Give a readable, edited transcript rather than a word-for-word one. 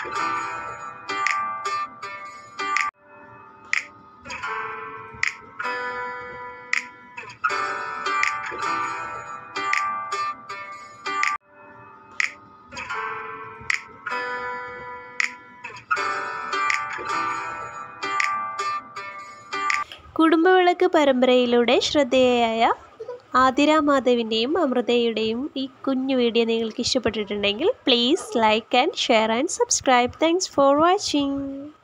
കുടുംബവിളക്ക് പരമ്പരയിലൂടെ ശ്രദ്ധേയയായ ആതിര മാധവിൻ്റെയും അമൃതയുടെയും ഈ കുഞ്ഞു വീഡിയോ നിങ്ങൾക്ക് ഇഷ്ടപ്പെട്ടിട്ടുണ്ടെങ്കിൽ please like and share and subscribe. Thanks for watching.